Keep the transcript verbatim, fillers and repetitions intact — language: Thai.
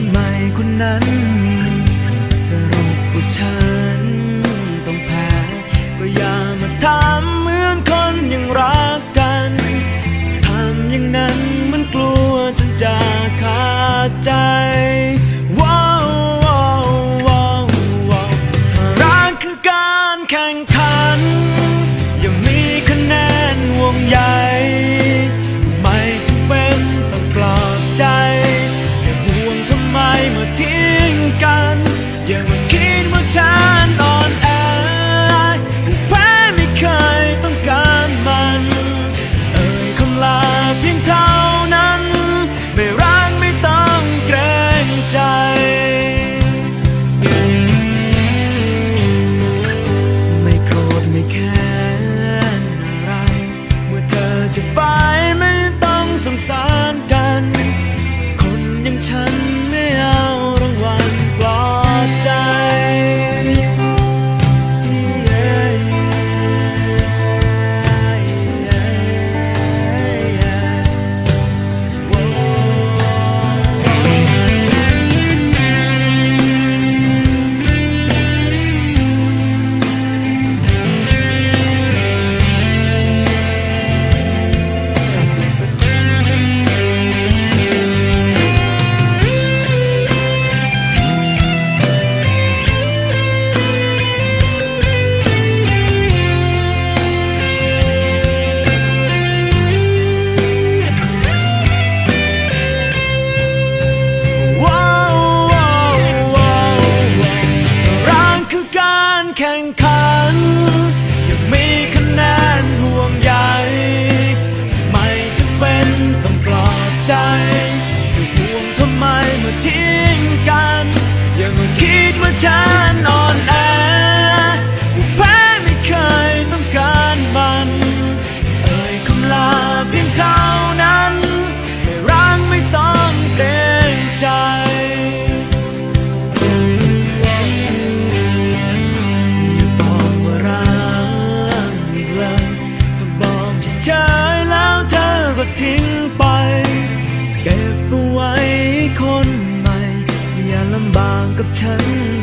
ใหม่คนนั้นสรุปว่าฉันต้องแพ้ก็อย่ามาทำเหมือนคนยังรักกันทำอย่างนั้นมันกลัวจนจะขาดใจว้าวว้าวว้าวว้าวถ้ารักคือการแข่งขันอย่ามีคะแนนห่วงใยไม่จำเป็นต้องปลอบใจจะห่วงทำไมเมื่อทิ้งกันอย่ามาคิดว่าฉันอ่อนแอผู้แพ้ไม่เคยต้องการมันเอ่ยคำลาเพียงเท่านั้นไม่รักไม่ต้องเกรงใจไม่โกรธไม่แค้นอะไรเมื่อเธอจะไปไม่ต้องสงสารกันคนอย่างฉันไม่เอารางวัลปลอบใจแข่งขันยังมีคะแนนห่วงใยไม่จำเป็นต้องปลอบใจจะห่วงทำไมเมื่อทิ้งกันอย่ามาคิดว่าฉันอ่อนแอผู้แพ้ไม่เคยต้องการมันเอ่ยคำลาเพียงเท่านั้นไม่รักไม่ต้องเกรงใจทิ้งไปเก็บเอาไว้คนใหม่อย่าลำบากกับฉัน